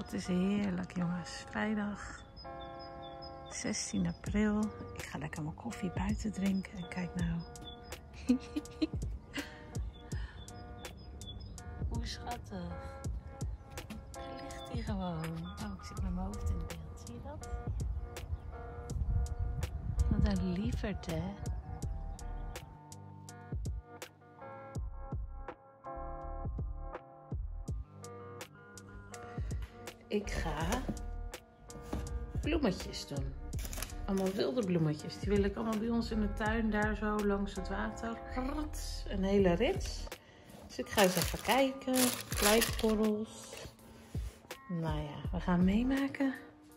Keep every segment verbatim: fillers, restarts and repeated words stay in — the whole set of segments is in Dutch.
het is heerlijk, jongens. Vrijdag zestien april. Ik ga lekker mijn koffie buiten drinken. En kijk nou. Hoe schattig. Daar ligt hij gewoon. Oh, ik zit met mijn hoofd in het beeld. Zie je dat? Wat een lieverd, hè? Ik ga bloemetjes doen. Allemaal wilde bloemetjes. Die wil ik allemaal bij ons in de tuin, daar zo langs het water. Een hele rits. Dus ik ga eens even kijken. Kleikorrels. Nou ja, we gaan meemaken.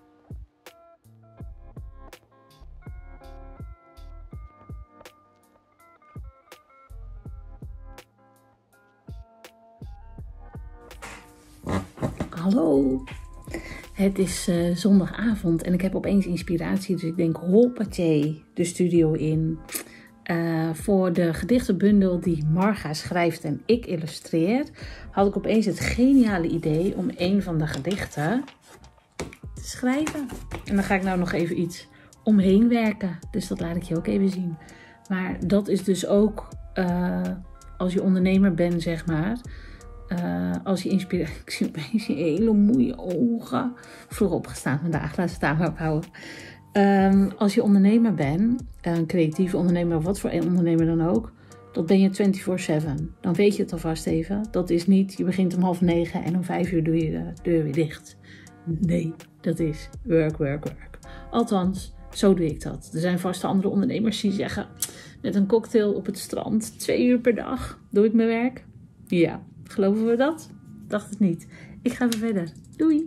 Hallo. Het is uh, zondagavond en ik heb opeens inspiratie. Dus ik denk hoppatee, de studio in. Uh, voor de gedichtenbundel die Marga schrijft en ik illustreer, had ik opeens het geniale idee om een van de gedichten te schrijven. En dan ga ik nou nog even iets omheen werken. Dus dat laat ik je ook even zien. Maar dat is dus ook uh, als je ondernemer bent, zeg maar. Uh, als je inspireert. Ik zie opeens je hele moeie ogen. Vroeg opgestaan vandaag, laat staan maar ophouden. Um, als je ondernemer bent, een creatieve ondernemer of wat voor een ondernemer dan ook, dat ben je vierentwintig zeven. Dan weet je het alvast even. Dat is niet, je begint om half negen en om vijf uur doe je de deur weer dicht. Nee, dat is work, work, work. Althans, zo doe ik dat. Er zijn vast andere ondernemers die zeggen, met een cocktail op het strand, twee uur per dag, doe ik mijn werk. Ja, geloven we dat? Dacht het niet. Ik ga weer verder. Doei!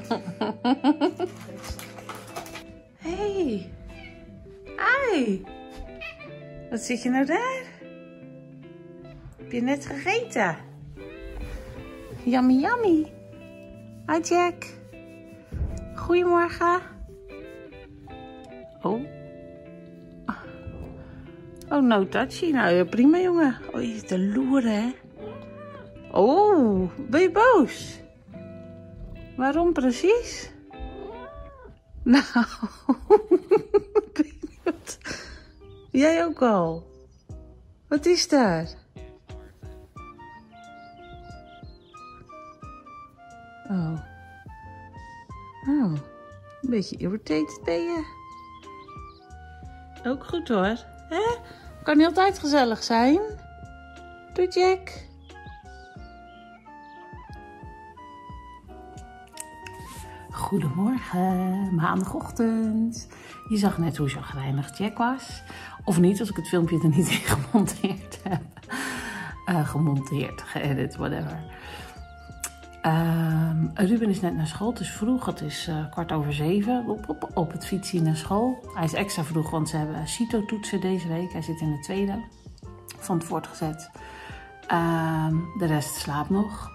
Hey. Ai. Wat zit je nou daar? Heb je net gegeten? Yummy, yummy. Hi Jack. Goedemorgen. Oh. Oh, no touchy. Nou ja, prima jongen. Oh, je zit te loeren, hè? Oh, ben je boos? Waarom precies? Nou, wat? Jij ook al? Wat is daar? Oh. Oh, een beetje irritated ben je. Ook goed hoor. Hè? Kan niet altijd gezellig zijn. Doei Jack. Goedemorgen, maandagochtend. Je zag net hoe chagrijnig Jack was. Of niet, als ik het filmpje er niet in gemonteerd heb. Uh, gemonteerd, geëdit, whatever. Uh, Ruben is net naar school, het is vroeg, het is uh, kwart over zeven. Op, op, op het fietsen naar school. Hij is extra vroeg, want ze hebben CITO-toetsen deze week. Hij zit in de tweede van het voortgezet. Uh, de rest slaapt nog.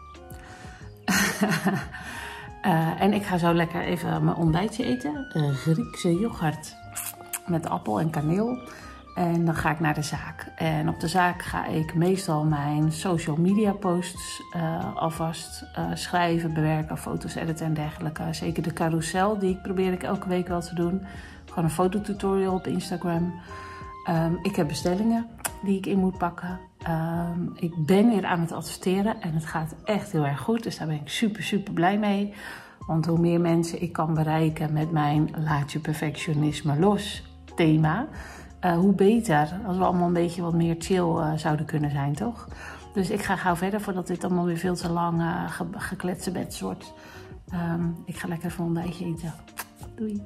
Uh, en ik ga zo lekker even mijn ontbijtje eten. Uh, Griekse yoghurt met appel en kaneel. En dan ga ik naar de zaak. En op de zaak ga ik meestal mijn social media posts uh, alvast uh, schrijven, bewerken, foto's editen en dergelijke. Zeker de carousel, die probeer ik elke week wel te doen. Gewoon een fototutorial op Instagram. Um, ik heb bestellingen die ik in moet pakken. Um, ik ben weer aan het adverteren en het gaat echt heel erg goed. Dus daar ben ik super, super blij mee. Want hoe meer mensen ik kan bereiken met mijn laat je perfectionisme los thema, uh, hoe beter. Als we allemaal een beetje wat meer chill uh, zouden kunnen zijn, toch? Dus ik ga gauw verder voordat dit allemaal weer veel te lang uh, ge gekletste beds wordt. Um, ik ga lekker even een ontbijtje eten. Doei.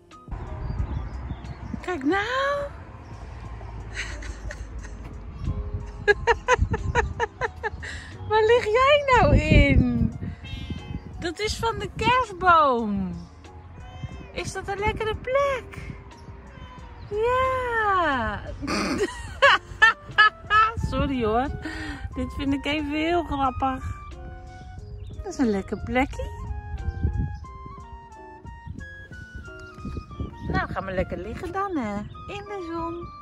Kijk nou. Waar lig jij nou in? Dat is van de kerstboom. Is dat een lekkere plek? Ja. Sorry hoor. Dit vind ik even heel grappig. Dat is een lekker plekje. Nou, gaan we lekker liggen dan, hè? In de zon.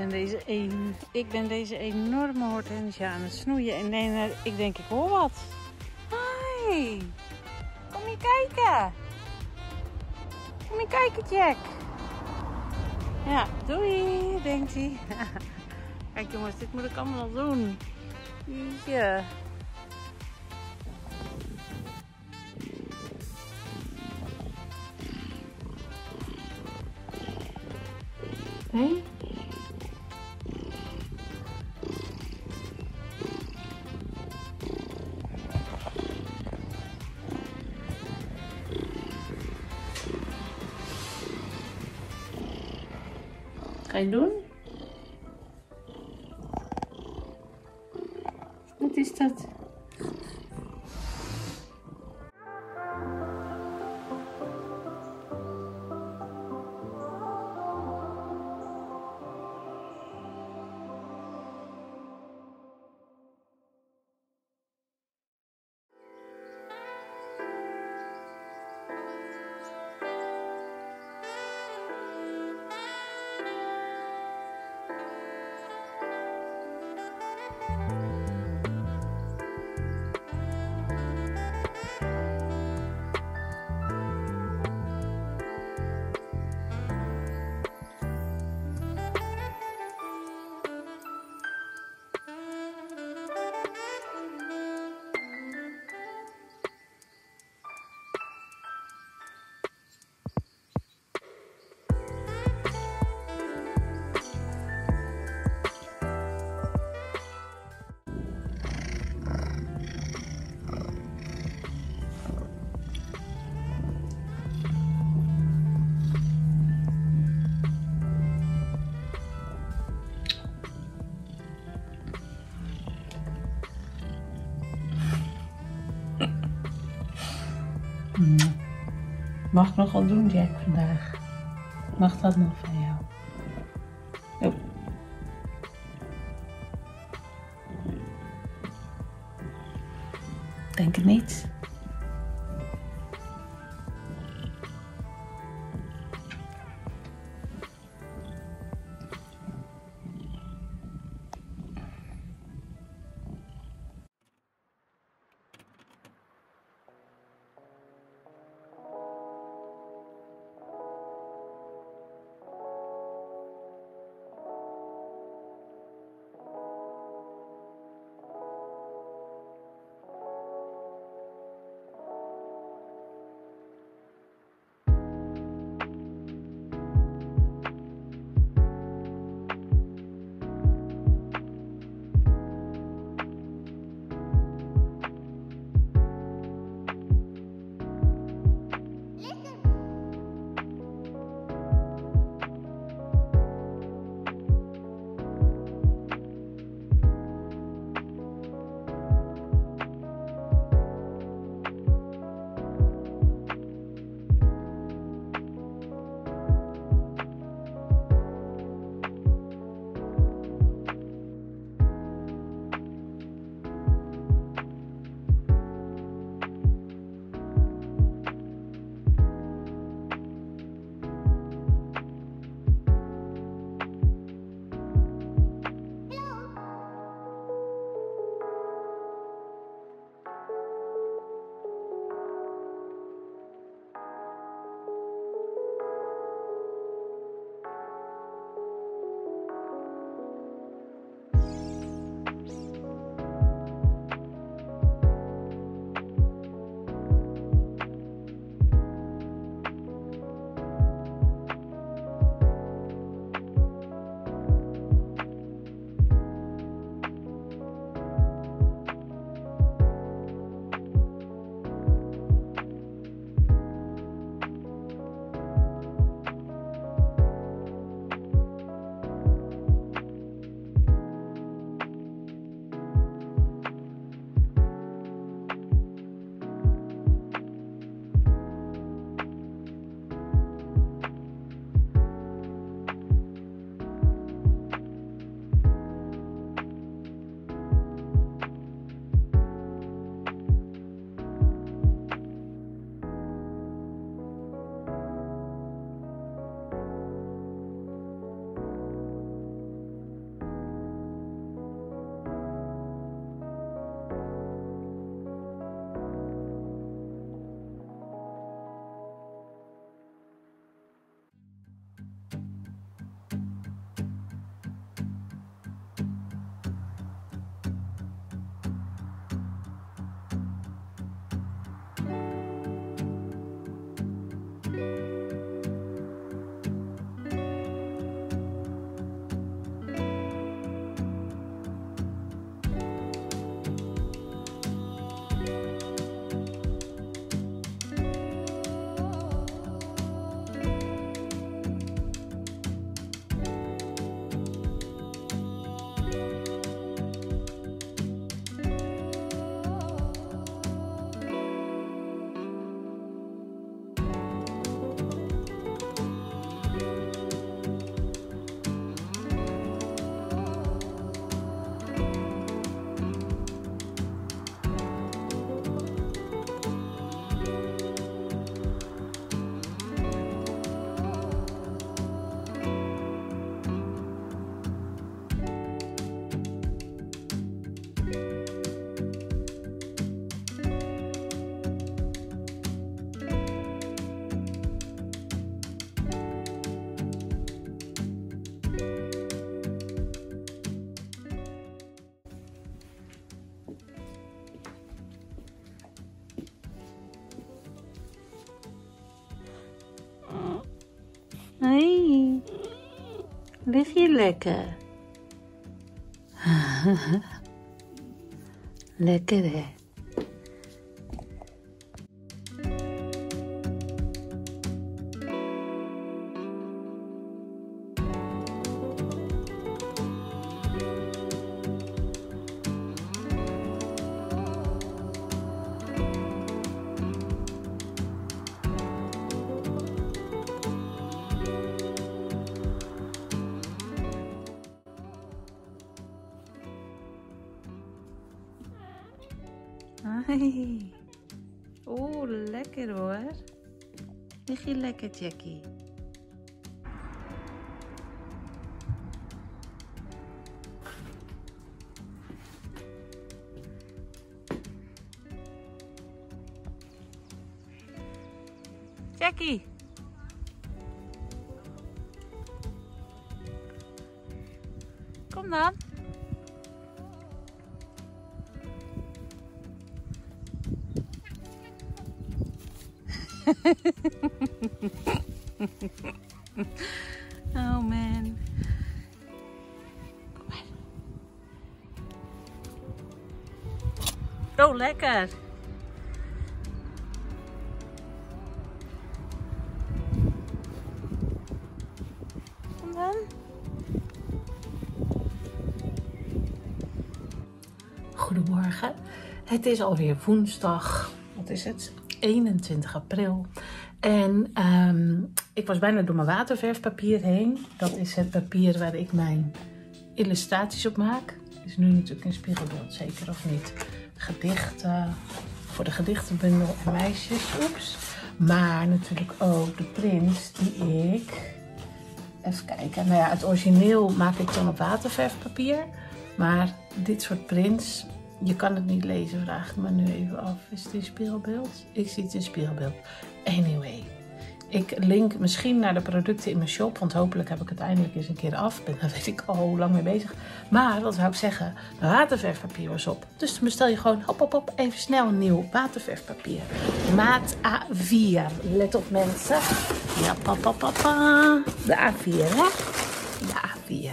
ben deze, een, ik ben deze enorme hortensia aan het snoeien. En nee, ik denk, ik hoor wat. Hoi, kom je kijken? Kom je kijken, Jack? Ja, doei, denkt hij. Kijk jongens, dit moet ik allemaal doen. Ja. Hé? Ga je doen? Wat is dat? Mag ik nog wat doen, Jack, vandaag? Mag dat nog van jou? Oh. Denk het niet. Hey, lig je lekker? Lekker hè? Hey. Oeh, lekker hoor. Lig je lekker, Jackie? Jackie! Kom dan. Oh man. Kom maar. Oh, lekker. Kom dan. Goedemorgen. Het is alweer woensdag. Wat is het? eenentwintig april. En um, ik was bijna door mijn waterverfpapier heen. Dat is het papier waar ik mijn illustraties op maak. Het is nu natuurlijk een spiegelbeeld, zeker of niet? Gedichten, voor de gedichtenbundel en meisjes. Oeps. Maar natuurlijk ook de prints die ik... Even kijken. Nou ja, het origineel maak ik dan op waterverfpapier. Maar dit soort prints... Je kan het niet lezen, vraag ik me nu even af. Is het in spiegelbeeld? Ik zie het in spiegelbeeld. Anyway, ik link misschien naar de producten in mijn shop. Want hopelijk heb ik het eindelijk eens een keer af. Ben daar weet ik al hoe lang mee bezig. Maar wat zou ik zeggen? De waterverfpapier was op. Dus dan bestel je gewoon hop hop hop even snel een nieuw waterverfpapier. Maat A vier. Let op mensen. Ja, papa papa. De A vier hè? De A vier.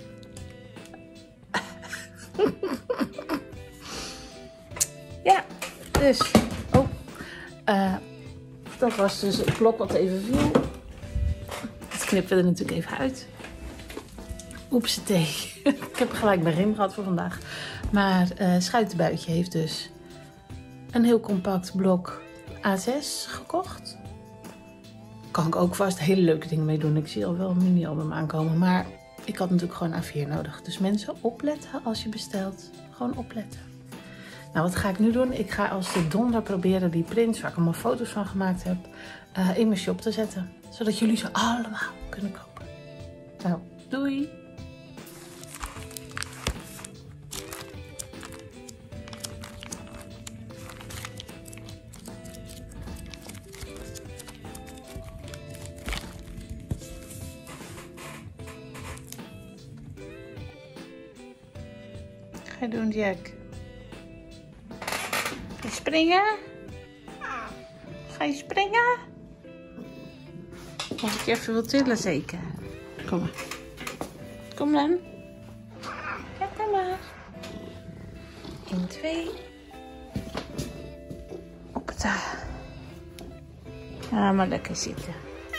Ja, dus, oh, uh, dat was dus het blok wat even viel. Dat knippen we er natuurlijk even uit. Oepsie. Ik heb gelijk mijn rim gehad voor vandaag. Maar uh, Schuitenbuitje heeft dus een heel compact blok A zes gekocht. Kan ik ook vast hele leuke dingen mee doen. Ik zie al wel een mini-album aankomen. Maar ik had natuurlijk gewoon A vier nodig. Dus mensen, opletten als je bestelt. Gewoon opletten. Nou, wat ga ik nu doen? Ik ga als de donder proberen die prints, waar ik allemaal foto's van gemaakt heb, uh, in mijn shop te zetten. Zodat jullie ze allemaal kunnen kopen. Nou, doei! Wat ga je doen, Jack? Ga je springen? Ga je springen? Of ik je even wil tillen, zeker? Kom maar. Kom dan. Ja, kom maar. één, twee. Opta. Ga maar lekker zitten.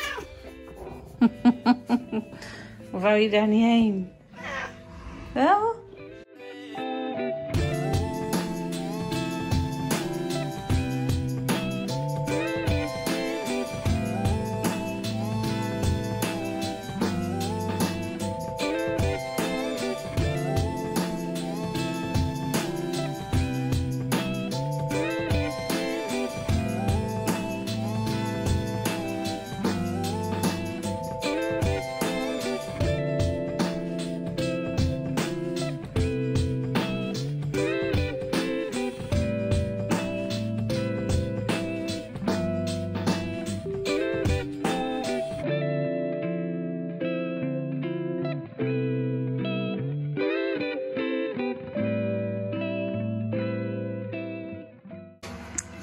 Of wou je daar niet heen? Wel?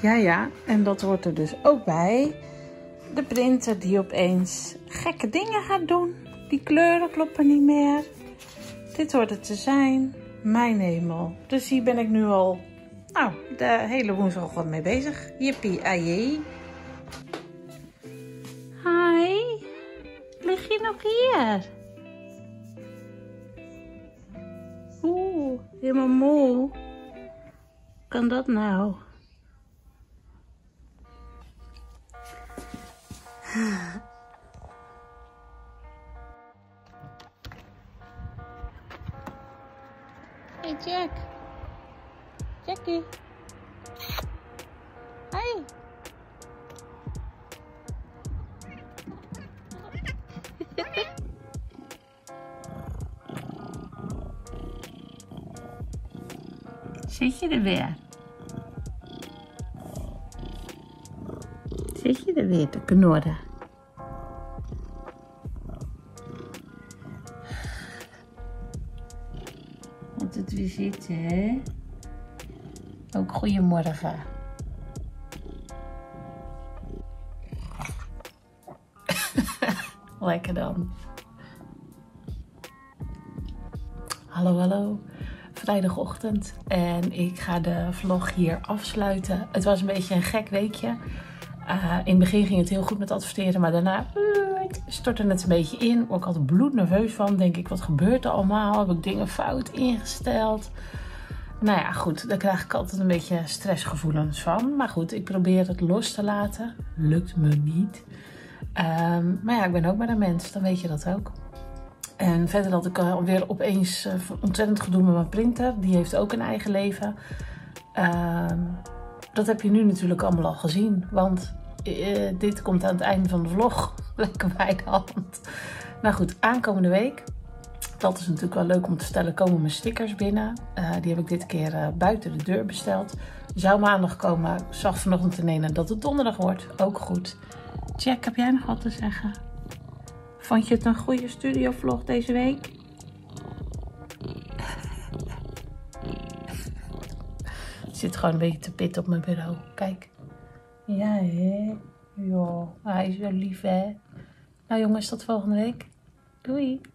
Ja, ja, en dat hoort er dus ook bij. De printer die opeens gekke dingen gaat doen. Die kleuren kloppen niet meer. Dit hoort het te zijn. Mijn hemel. Dus hier ben ik nu al, nou, de hele woensdag wat mee bezig. Jippie, aje. Hi. Lig je nog hier? Oeh, helemaal moe. Kan dat nou? Hey Jack. Jackie. Hey. Zit je er weer? Zit je er weer te knorren? Want het weer zitten, hè? Ook goedemorgen. Lekker dan. Hallo, hallo. Vrijdagochtend en ik ga de vlog hier afsluiten. Het was een beetje een gek weekje. Uh, in het begin ging het heel goed met adverteren, maar daarna uh, stortte het een beetje in. Ik was altijd bloednerveus van. Denk ik, wat gebeurt er allemaal? Heb ik dingen fout ingesteld? Nou ja, goed. Daar krijg ik altijd een beetje stressgevoelens van. Maar goed, ik probeer het los te laten. Lukt me niet. Um, maar ja, ik ben ook maar een mens. Dan weet je dat ook. En verder had ik alweer opeens uh, ontzettend gedoe met mijn printer. Die heeft ook een eigen leven. Uh, dat heb je nu natuurlijk allemaal al gezien. Want uh, dit komt aan het einde van de vlog. Lekker bij de hand. Nou goed, aankomende week. Dat is natuurlijk wel leuk om te vertellen. Komen mijn stickers binnen. Uh, die heb ik dit keer uh, buiten de deur besteld. Zou maandag komen. Ik zag vanochtend ineens dat het donderdag wordt. Ook goed. Jack, heb jij nog wat te zeggen? Vond je het een goede studiovlog deze week? Ik zit gewoon een beetje te pitten op mijn bureau. Kijk. Ja, hè? Ja, hij is wel lief, hè? Nou jongens, tot volgende week. Doei!